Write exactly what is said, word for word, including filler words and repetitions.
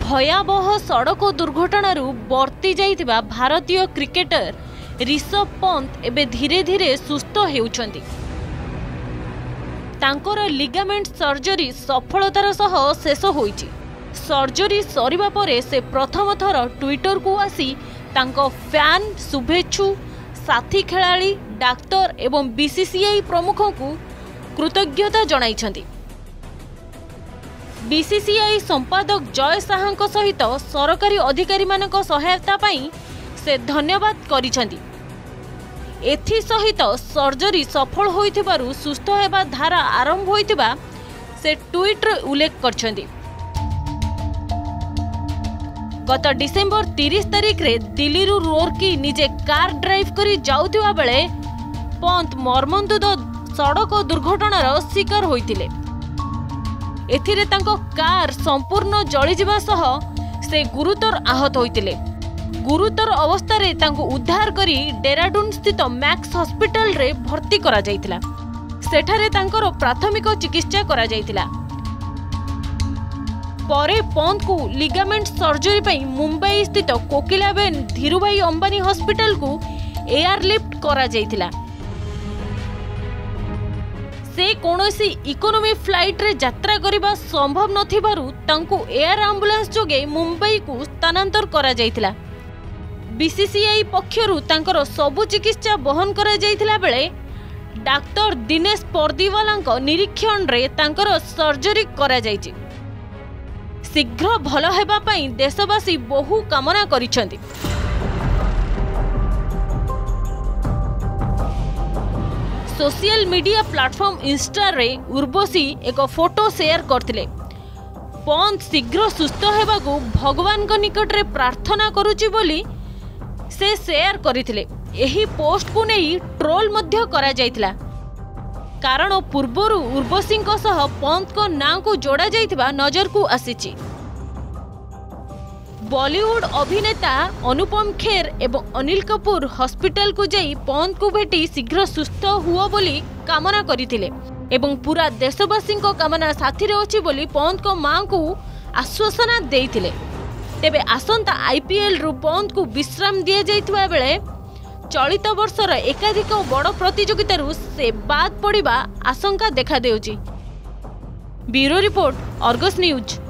भयावह सड़क दुर्घटनारू बर्ती जाइतिबा भारतीय क्रिकेटर ऋषभ पंत एबे धीरे धीरे सुस्थ हेउछंती। तांकर लिगामेंट सर्जरी सफलतार सह शेष होईची। सर्जरी सरिबा परे से प्रथम थर ट्विटर को आसी तांको फैन शुभेच्छु साथी खेलाड़ी डाक्टर एवं बीसीसीआई प्रमुखों को कृतज्ञता जणाइछंती। बीसीसीआई संपादक जय साहा सहित सरकारी अधिकारी मानक सहायता पाई से धन्यवाद करिछंती। एथि सहित सर्जरी सफल होइथिबारु सुस्थ हेबा धारा आरंभ होइथिबा से ट्वीट रे उल्लेख करछंती। गत डिसेंबर तीस तारिख रे दिल्ली रु रोरकी निजे कार ड्राइव करी जाउथिबा बेले पंत मर्मन्तुद सड़क दुर्घटनार शिकार होइतिले। एथिरे तांको कार संपूर्ण जळिजिबा सह से गुरुतर आहत होइतिले। गुरुतर अवस्था रे तांको उद्धार करी डेराडून स्थित मैक्स हॉस्पिटल रे भर्ती करा जाइतिला। सेठारे तांकर प्राथमिक चिकित्सा करा जाइतिला। परे पंत को लिगामेंट सर्जरी पई मुंबई स्थित कोकिलाबेन धीरुभाई अंबानी हॉस्पिटल को एयरलिफ्ट करा जाइतिला। से कोनोसी इकोनॉमी फ्लाइट रे यात्रा करिबा संभव नथिबारु तांको एयर एम्बुलेंस जोगे मुंबई को स्थानांतर करा जाइतिला। बीसीसीआई पक्षरु तांकर सबु चिकित्सा बहन करा जाइतिला बेले डाक्टर दिनेश पर्दीवालांको निरीक्षण रे तांकर सर्जरी करा जाइछि। शीघ्र भल हेबा पई देशवासी बहु कामना करिसेंती। सोशल मीडिया प्लेटफॉर्म इंस्टा रे उर्वशी एक फोटो शेयर करथिले। पंत शीघ्र सुस्थ हेबाकू भगवान को निकट रे प्रार्थना करूची बोली से शेयर करथिले। एही पोस्ट को नहीं ट्रोल मध्य करा जाइतिला। कारण पूर्वरु उर्वशी सह पंत को नाम को जोड़ा जाइतिबा नजर को आसीची। बॉलीवुड अभिनेता अनुपम खेर एवं अनिल कपूर हॉस्पिटल को जाई पंत को भेटी शीघ्र सुस्थ हुओ बोली कामना करिथिले एवं पूरा देशवासी को कामना साथी रे अछि बोली पंत को मां को आश्वासन देइथिले। तेबे आसंता आईपीएल रु पंत को विश्राम दिया जाइतबा बेले चलित वर्षर एकाधिक बड़ प्रतियोगिता से बाद पड़िबा आशंका देखा देउची। Bureau report Argus news.